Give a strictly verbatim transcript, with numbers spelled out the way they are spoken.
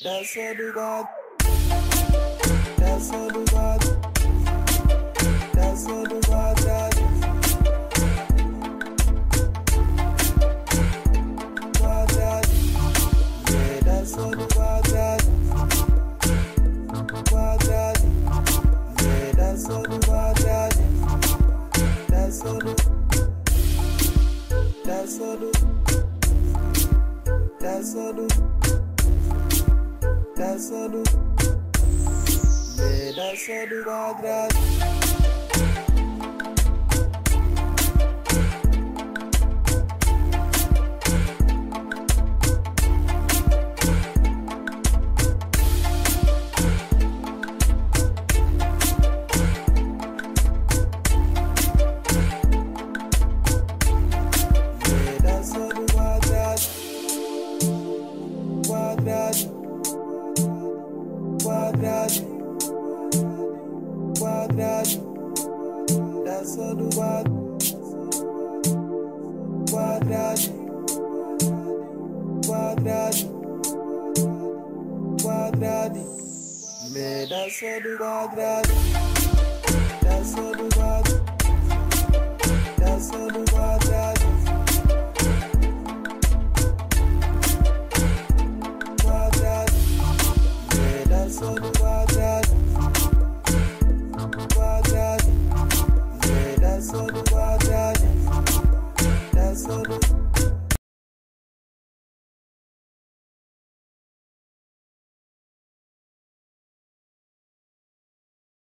That's all do bad. That's all do bad. That's all do bad, dad. Bad, dad. Yeah, that's all do bad, dad. Bad, dad. Yeah, that's all do bad, dad. That's all do. That's all do. That's all do. That's all do. Yeah, that's all do bad, dad. That's all do bad, dad. That's all do bad. That's all do bad.